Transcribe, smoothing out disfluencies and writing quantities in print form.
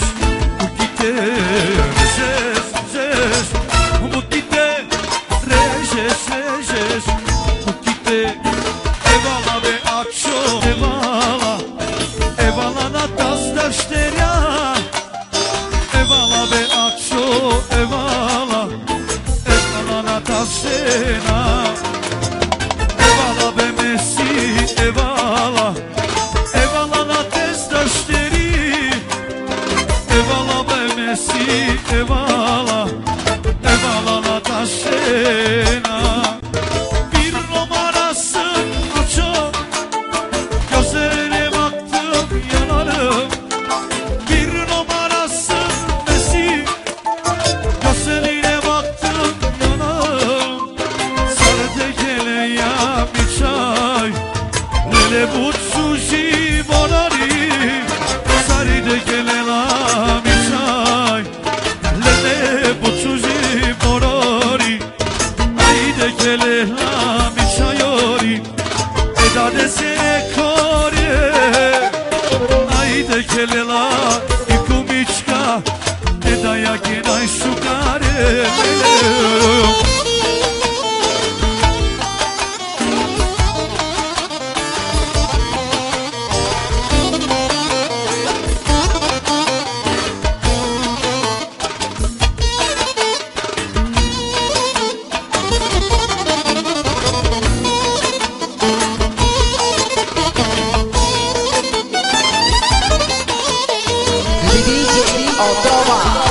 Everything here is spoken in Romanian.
Mukite rejes, rejes. Mukite rejes, rejes. Mukite evala ve akşo evala. Evala na tasdaşterya. Evala ve akşo evala. Evala na tasena. Evala be mesi evala. Evala na tasdaşteri. Evala be mesi evala. Evala na tasena. Bir numarasın açık. Gözlerine baktım yanarım. Bir numarasın Mesih. Gözlerine baktım yanarım. Sarı tekele ya bir çay. Lele butsu jimonari. Sarı tekele la bir çay. Lele butsu jimonari. Ay tekele la bir çayori. Eda desene kore. Ay tekele la ikumiçka. Eda ya genay şukare. DJ Otoba.